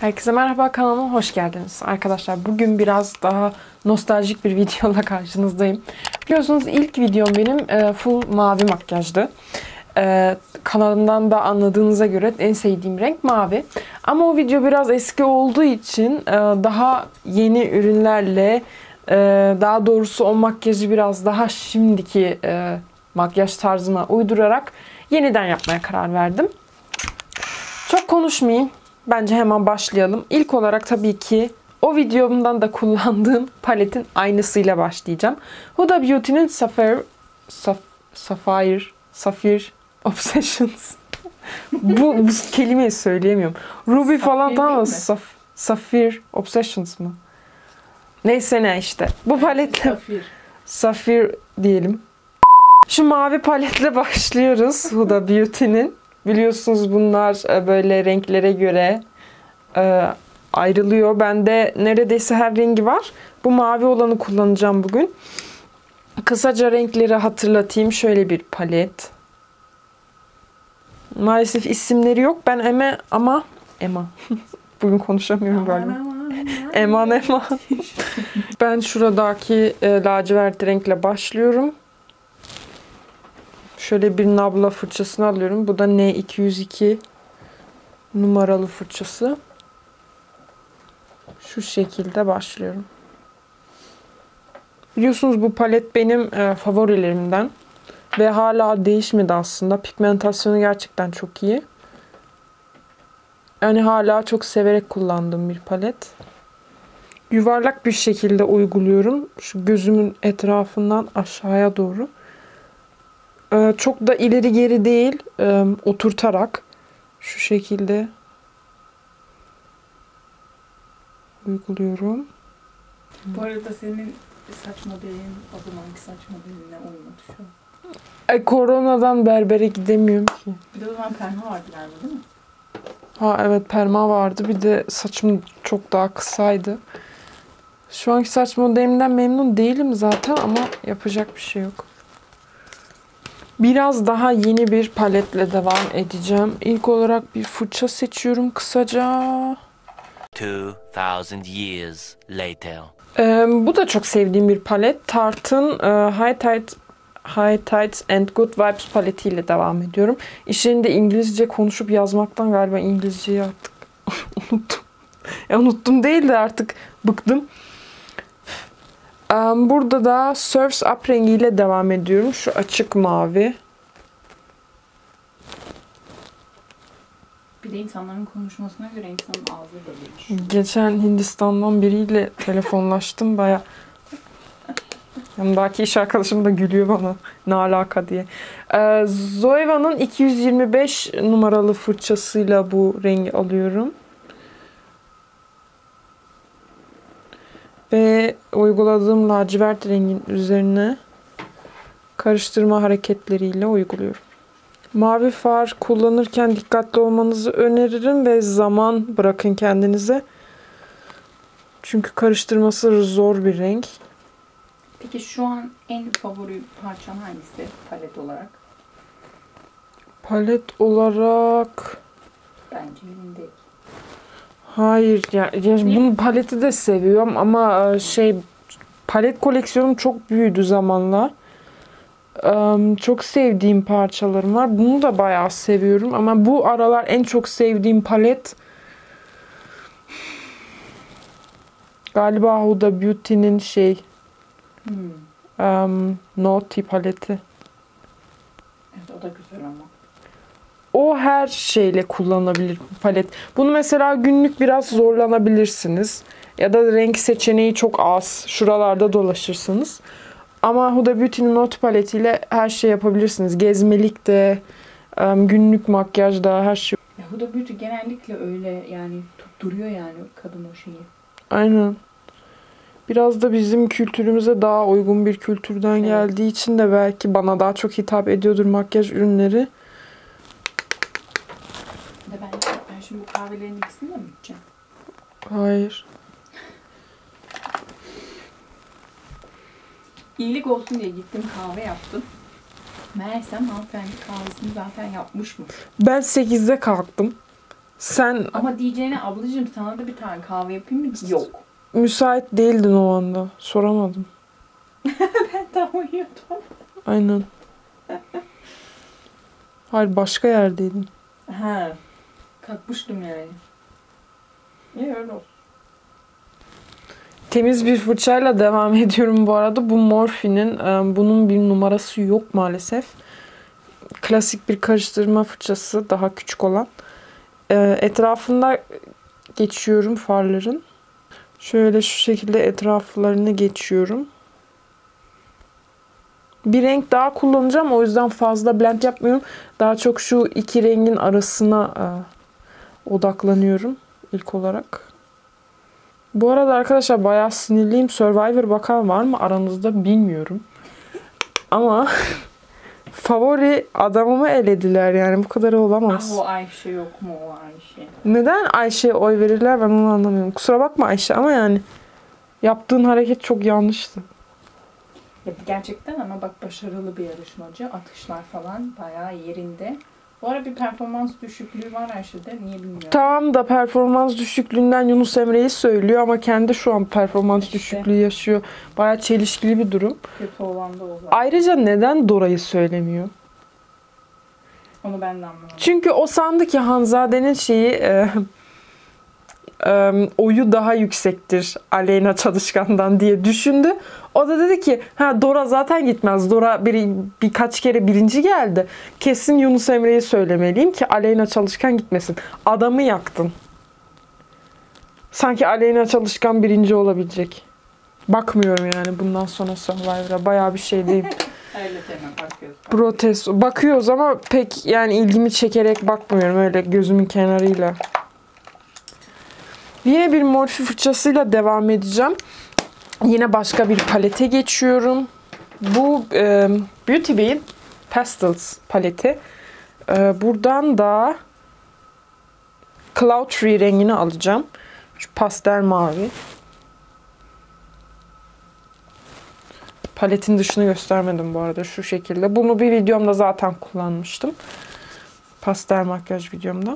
Herkese merhaba, kanalıma hoş geldiniz. Arkadaşlar bugün biraz daha nostaljik bir videoyla karşınızdayım. Biliyorsunuz ilk videom benim full mavi makyajdı. Kanalımdan da anladığınıza göre en sevdiğim renk mavi. Ama o video biraz eski olduğu için daha yeni ürünlerle, daha doğrusu o makyajı biraz daha şimdiki makyaj tarzıma uydurarak yeniden yapmaya karar verdim. Çok konuşmayayım. Bence hemen başlayalım. İlk olarak tabii ki o videomdan da kullandığım paletin aynısıyla başlayacağım. Huda Beauty'nin Sapphire Obsessions. bu kelimeyi söyleyemiyorum. Ruby falan tamam mı? Sapphire Obsessions mı? Neyse ne işte. Bu paletle Sapphire diyelim. Şu mavi paletle başlıyoruz Huda Beauty'nin. Biliyorsunuz bunlar böyle renklere göre ayrılıyor. Bende neredeyse her rengi var. Bu mavi olanı kullanacağım bugün. Kısaca renkleri hatırlatayım. Şöyle bir palet. Maalesef isimleri yok. Ben Emma. Bugün konuşamıyorum galiba. Emma. Ben şuradaki lacivert renkle başlıyorum. Şöyle bir nabla fırçasını alıyorum. Bu da N202 numaralı fırçası. Şu şekilde başlıyorum. Biliyorsunuz bu palet benim favorilerimden. Ve hala değişmedi aslında. Pigmentasyonu gerçekten çok iyi. Yani hala çok severek kullandığım bir palet. Yuvarlak bir şekilde uyguluyorum. Şu gözümün etrafından aşağıya doğru. Çok da ileri geri değil, oturtarak şu şekilde uyguluyorum. Bu arada senin saç modelin o zamanki saç modeline uymadı şu an. Koronadan berbere gidemiyorum ki. Bir de o zaman perma vardı galiba değil mi? Ha evet, perma vardı. Bir de saçım çok daha kısaydı. Şu anki saç modelimden memnun değilim zaten ama yapacak bir şey yok. Biraz daha yeni bir paletle devam edeceğim. İlk olarak bir fırça seçiyorum kısaca. 2000 years later. Bu da çok sevdiğim bir palet. Tarte'ın High Tides and Good Vibes paletiyle devam ediyorum. İşlerinde İngilizce konuşup yazmaktan galiba İngilizceyi artık unuttum. Unuttum değil de artık bıktım. Burada da Surf's Up rengiyle devam ediyorum. Şu açık mavi. Bir de insanların konuşmasına göre insanın ağzı da değişiyor. Geçen Hindistan'dan biriyle telefonlaştım. Baya yanımdaki iş arkadaşım da gülüyor bana. Ne alaka diye. Zoeva'nın 225 numaralı fırçasıyla bu rengi alıyorum. Ve uyguladığım lacivert rengin üzerine karıştırma hareketleriyle uyguluyorum. Mavi far kullanırken dikkatli olmanızı öneririm ve zaman bırakın kendinize. Çünkü karıştırması zor bir renk. Peki şu an en favori parçan hangisi palet olarak? Palet olarak... Bence elindeki. Hayır yani bunun paleti de seviyorum ama palet koleksiyonum çok büyüdü zamanla. Çok sevdiğim parçalarım var. Bunu da bayağı seviyorum ama bu aralar en çok sevdiğim palet galiba Huda Beauty'nin Naughty paleti. Evet, o da güzel ama. O her şeyle kullanılabilir bir palet. Bunu mesela günlük biraz zorlanabilirsiniz. Ya da renk seçeneği çok az. Şuralarda dolaşırsınız. Ama Huda Beauty'nin Naughty paletiyle her şey yapabilirsiniz. Gezmelikte, günlük makyajda her şey. Ya Huda Beauty genellikle öyle yani tutturuyor yani kadın o şeyi. Aynen. Biraz da bizim kültürümüze daha uygun bir kültürden geldiği için de belki bana daha çok hitap ediyordur makyaj ürünleri. Ben şimdi bu kahvelerin ikisini de mi içeceğim? Hayır. İyilik olsun diye gittim kahve yaptım. Meğersem hanımefendi kahvesini zaten yapmışmış. Ben 8'de kalktım. Sen Ama diyeceğine ablacığım sana da bir tane kahve yapayım mı? Yok. müsait değildin o anda. Soramadım. Ben tam uyuyordum. Aynen. Hayır, başka yerdeydin. Ha. Kalkmıştım yani. İyi öyle olsun. Temiz bir fırçayla devam ediyorum bu arada. Bu Morphe'nin bunun bir numarası yok maalesef. Klasik bir karıştırma fırçası, daha küçük olan. Etrafında geçiyorum farların. Şöyle şu şekilde etraflarını geçiyorum. Bir renk daha kullanacağım. O yüzden fazla blend yapmıyorum. Daha çok şu iki rengin arasına odaklanıyorum ilk olarak. Bu arada arkadaşlar bayağı sinirliyim. Survivor bakan var mı aranızda bilmiyorum. Ama favori adamımı elediler yani. Bu kadar olamaz. Ah o Ayşe yok mu o Ayşe? Neden Ayşe'ye oy verirler ben onu anlamıyorum. Kusura bakma Ayşe ama yani yaptığın hareket çok yanlıştı. Ya gerçekten ama bak başarılı bir yarışmacı. Atışlar falan bayağı yerinde. Bu ara bir performans düşüklüğü var Ayşe'de. Niye bilmiyorum. Tamam da performans düşüklüğünden Yunus Emre'yi söylüyor ama kendi şu an performans İşte. düşüklüğü yaşıyor. Bayağı çelişkili bir durum. Kötü olan da o zaten. Ayrıca neden Dora'yı söylemiyor? Onu ben de anlamadım. Çünkü o sandı ki Hanzade'nin oyu daha yüksektir Aleyna Çalışkan'dan diye düşündü. O da dedi ki ha Dora zaten gitmez. Dora birkaç kere birinci geldi. Kesin Yunus Emre'yi söylemeliyim ki Aleyna Çalışkan gitmesin. Adamı yaktın. Sanki Aleyna Çalışkan birinci olabilecek. Bakmıyorum yani bundan sonra Survivor'a. Bayağı bir şey diyeyim. Öyle deme bakıyoruz. Protesto. Bakıyoruz ama pek yani ilgimi çekerek bakmıyorum öyle gözümün kenarıyla. Yine bir Morphe fırçasıyla devam edeceğim. Yine başka bir palete geçiyorum. Bu Beauty Bay Pastels paleti. Buradan da Cloud Tree rengini alacağım. Şu pastel mavi. Paletin dışını göstermedim bu arada şu şekilde. Bunu bir videomda zaten kullanmıştım. Pastel makyaj videomda.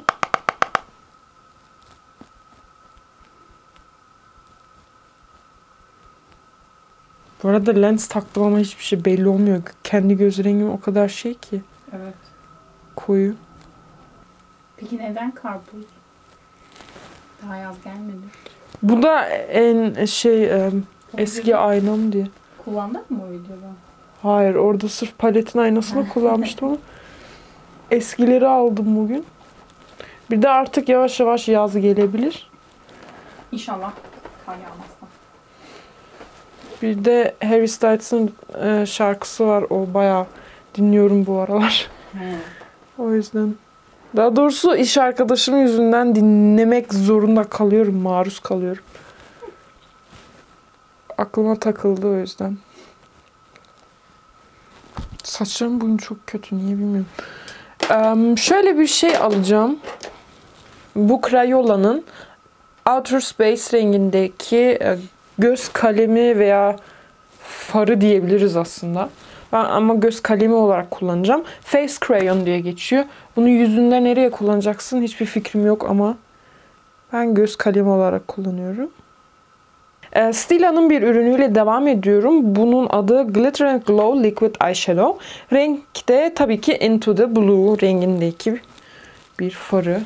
Bu arada lens taktım ama hiçbir şey belli olmuyor. Kendi göz rengim o kadar şey ki. Evet. Koyu. Peki neden karpuz? Daha yaz gelmedi. Bu da en eski aynam diye. Kullandın mı o videoda? Hayır, orada sırf paletin aynasını kullanmıştım ama eskileri aldım bugün. Bir de artık yavaş yavaş yaz gelebilir. İnşallah kar yağmazsa. Bir de Harry Styles'ın şarkısı var. O bayağı dinliyorum bu aralar. O yüzden. Daha doğrusu iş arkadaşım yüzünden dinlemek zorunda kalıyorum. Maruz kalıyorum. Aklıma takıldı o yüzden. Saçlarım bugün çok kötü. Niye bilmiyorum. Şöyle bir şey alacağım. Bu Crayola'nın Outer Space rengindeki göz kalemi veya farı diyebiliriz aslında. Ben ama göz kalemi olarak kullanacağım. Face Crayon diye geçiyor. Bunu yüzünde nereye kullanacaksın hiçbir fikrim yok ama ben göz kalemi olarak kullanıyorum. Stila'nın bir ürünüyle devam ediyorum. Bunun adı Glitter and Glow Liquid Eyeshadow. Renk de tabii ki Into the Blue rengindeki bir farı.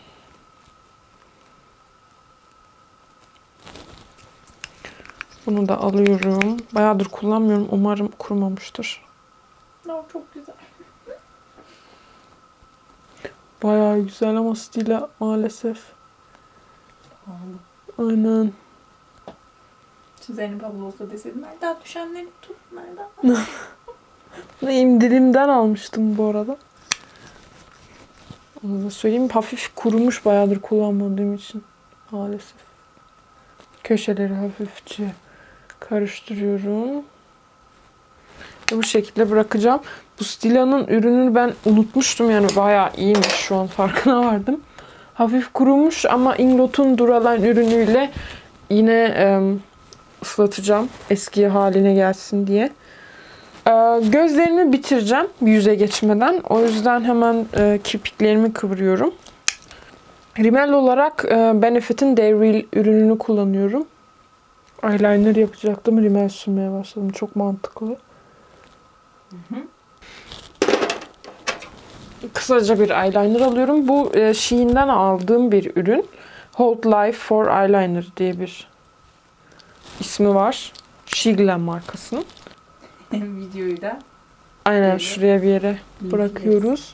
Bunu da alıyorum. Bayağıdır kullanmıyorum. Umarım kurumamıştır. No, çok güzel. Bayağı güzel ama Stila maalesef. Aynen. Zeynep abla olsa deseydin nereden düşenleri tut nereden? İndirimden almıştım bu arada. Onu da söyleyeyim. Hafif kurumuş bayağıdır kullanmadığım için. Maalesef. Köşeleri hafifçe karıştırıyorum. Ve bu şekilde bırakacağım. Bu Stila'nın ürününü ben unutmuştum. Yani bayağı iyiymiş şu an farkına vardım. Hafif kurumuş ama Inglot'un Duraline ürünüyle yine ıslatacağım. Eski haline gelsin diye. Gözlerimi bitireceğim yüze geçmeden. O yüzden hemen kirpiklerimi kıvırıyorum. Rimel olarak Benefit'in Day Real ürününü kullanıyorum. Eyeliner yapacaktım. Rimel sürmeye başladım. Çok mantıklı. Kısaca bir eyeliner alıyorum. Bu Shein'den aldığım bir ürün. Hold Life for Eyeliner diye bir ismi var. Shiglam markasının. Videoyu da Aynen böyle şuraya bir yere bırakıyoruz.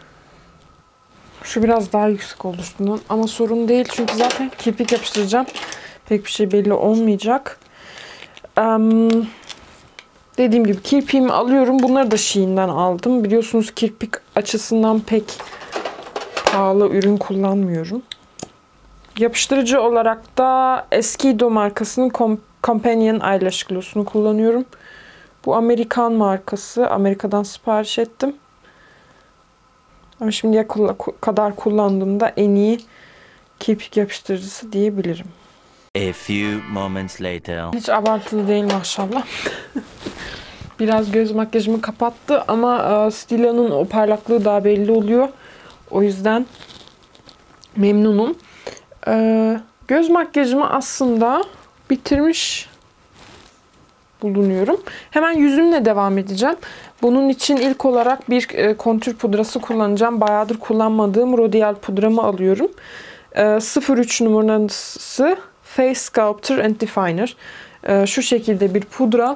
Şu biraz daha yüksek oldu üstünden ama sorun değil çünkü zaten kirpik yapıştıracağım. Pek bir şey belli olmayacak. Dediğim gibi kirpiğimi alıyorum. Bunları da Shein'den aldım. Biliyorsunuz kirpik açısından pek pahalı ürün kullanmıyorum. Yapıştırıcı olarak da Eskido markasının Companion Eyelash Gloss'unu kullanıyorum. Bu Amerikan markası. Amerika'dan sipariş ettim. Ama şimdiye kadar kullandığımda en iyi kirpik yapıştırıcısı diyebilirim. A few moments later. Hiç abartılı değil maşallah. Biraz göz makyajımı kapattı ama Styla'nın o parlaklığı daha belli oluyor. O yüzden memnunum. Göz makyajımı aslında bitirmiş bulunuyorum. Hemen yüzümle devam edeceğim. Bunun için ilk olarak bir kontür pudrası kullanacağım. Bayağıdır kullanmadığım Rodial pudramı alıyorum. 03 numarası Face Sculptor and Definer. Şu şekilde bir pudra.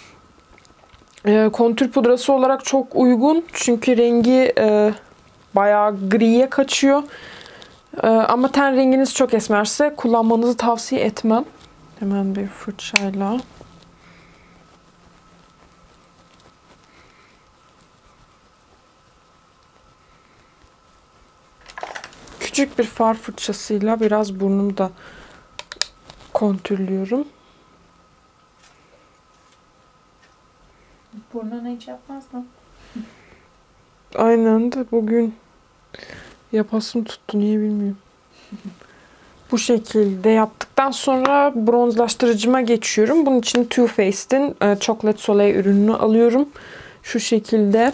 Kontür pudrası olarak çok uygun. Çünkü rengi bayağı griye kaçıyor. Ama ten renginiz çok esmerse kullanmanızı tavsiye etmem. Hemen bir fırçayla. Küçük bir far fırçasıyla biraz burnumu da kontürlüyorum. Burnuna hiç yapmaz mı? Aynen de bugün yapasım tuttu. Niye bilmiyorum. Bu şekilde yaptıktan sonra bronzlaştırıcıma geçiyorum. Bunun için Too Faced'in Chocolate Soleil ürününü alıyorum. Şu şekilde.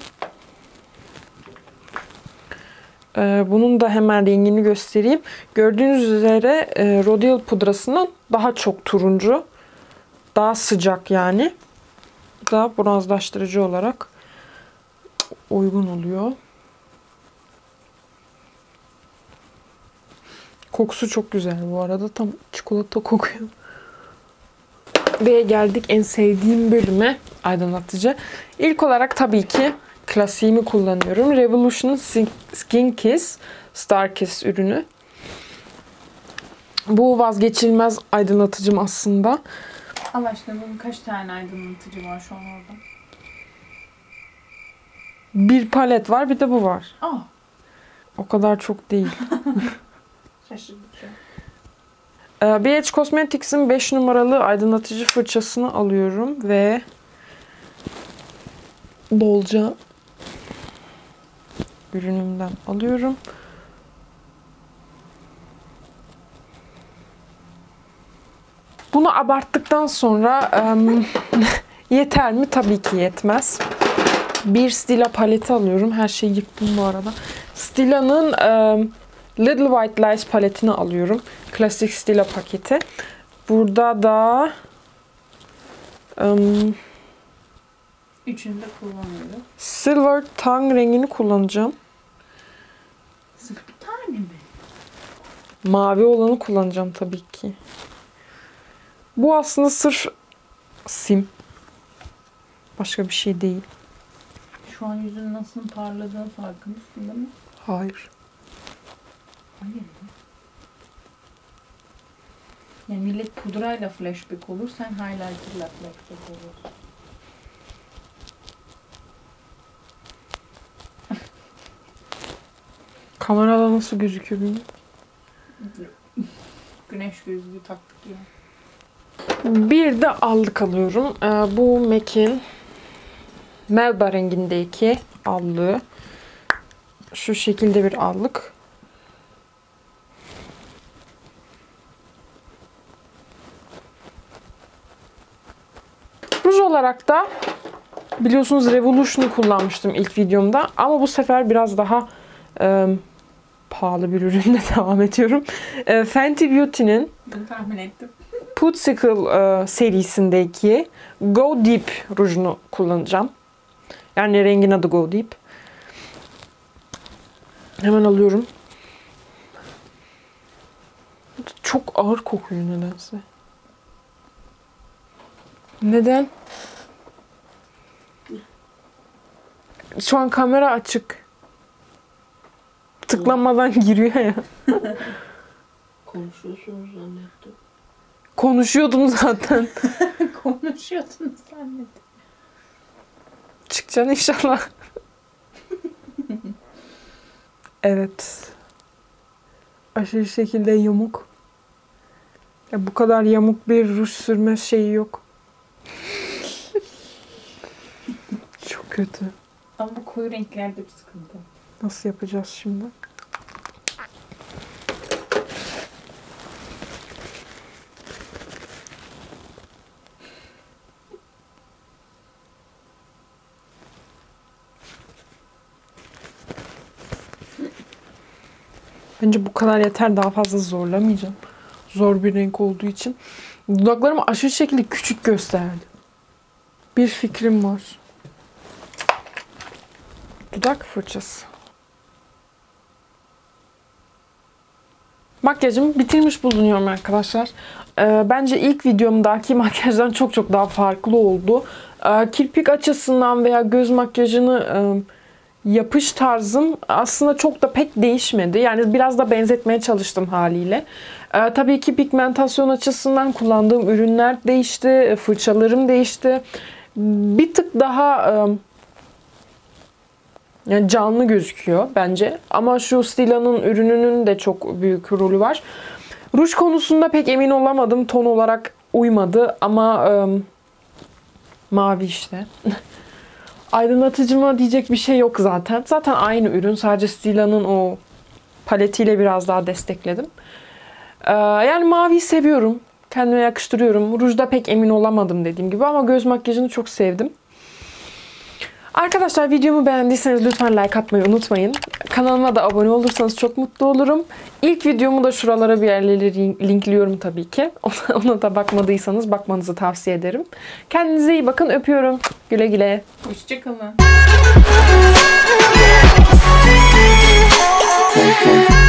Bunun da hemen rengini göstereyim. Gördüğünüz üzere Rodial pudrasının daha çok turuncu. Daha sıcak yani. Bu da bronzlaştırıcı olarak uygun oluyor. Kokusu çok güzel bu arada. Tam çikolata kokuyor. Ve geldik en sevdiğim bölüme, aydınlatıcı. İlk olarak tabii ki klasiğimi kullanıyorum. Revolution'un Skin Kiss Star Kiss ürünü. Bu vazgeçilmez aydınlatıcım aslında. Allah aşkına bunun kaç tane aydınlatıcı var şu an orada? Bir palet var, bir de bu var. Aa, O kadar çok değil. şaşırtıcı. BH Cosmetics'in 5 numaralı aydınlatıcı fırçasını alıyorum ve bolca ürünümden alıyorum. Bunu abarttıktan sonra yeter mi? Tabii ki yetmez. Bir Stila paleti alıyorum. Her şeyi yıktım bu arada. Stila'nın Little White Lies paletini alıyorum. Klasik Stila paketi. Burada da Üçünü de kullanıyorum. Silver Tongue rengini kullanacağım. Sırf bir tane mi? Mavi olanı kullanacağım tabii ki. Bu aslında sırf sim. Başka bir şey değil. Şu an yüzün nasıl parladığını farkındasın değil mi? Hayır. Hayır mı? Yani millet pudrayla flashback olur, sen highlighter'la flashback olursun. Kamerada nasıl gözüküyor bilmiyorum. Güneş gözlüğü taktık ya. Bir de allık alıyorum. Bu MAC'in Melba rengindeki allığı. Şu şekilde bir allık. Ruj olarak da biliyorsunuz Revolution'u kullanmıştım ilk videomda. Ama bu sefer biraz daha pahalı bir ürünle devam ediyorum. Fenty Beauty'nin Bunu tahmin ettim. Pootsicle serisindeki Go Deep rujunu kullanacağım. Yani rengin adı Go Deep. Hemen alıyorum. Çok ağır kokuyor nedense. Neden? Şu an kamera açık. Tıklanmadan giriyor ya. Konuşuyorsunuz zannettim. Konuşuyordum zaten. Konuşuyordunuz zannettim. Çıkacaksın inşallah. Evet. Aşırı şekilde yamuk. Ya bu kadar yamuk bir ruj sürme şeyi yok. Çok kötü. Ama bu koyu renklerde bir sıkıntı. Nasıl yapacağız şimdi? Bence bu kadar yeter. Daha fazla zorlamayacağım. Zor bir renk olduğu için. Dudaklarımı aşırı şekilde küçük gösterdi. Bir fikrim var. Dudak fırçası. Makyajımı bitirmiş bulunuyorum arkadaşlar. Bence ilk videomdaki makyajdan çok daha farklı oldu. Kirpik açısından veya göz makyajını yapış tarzım aslında çok da pek değişmedi. Yani biraz da benzetmeye çalıştım haliyle. Tabii ki pigmentasyon açısından kullandığım ürünler değişti. Fırçalarım değişti. Bir tık daha yani canlı gözüküyor bence. Ama şu Styla'nın ürününün de çok büyük rolü var. Ruj konusunda pek emin olamadım. Ton olarak uymadı ama mavi işte. Aydınlatıcıma diyecek bir şey yok zaten. Zaten aynı ürün. Sadece Styla'nın o paletiyle biraz daha destekledim. Yani maviyi seviyorum. Kendime yakıştırıyorum. Rujda pek emin olamadım dediğim gibi ama göz makyajını çok sevdim. Arkadaşlar videomu beğendiyseniz lütfen like atmayı unutmayın. Kanalıma da abone olursanız çok mutlu olurum. İlk videomu da şuralara bir yerleri linkliyorum tabii ki. Ona da bakmadıysanız bakmanızı tavsiye ederim. Kendinize iyi bakın. Öpüyorum. Güle güle. Hoşçakalın.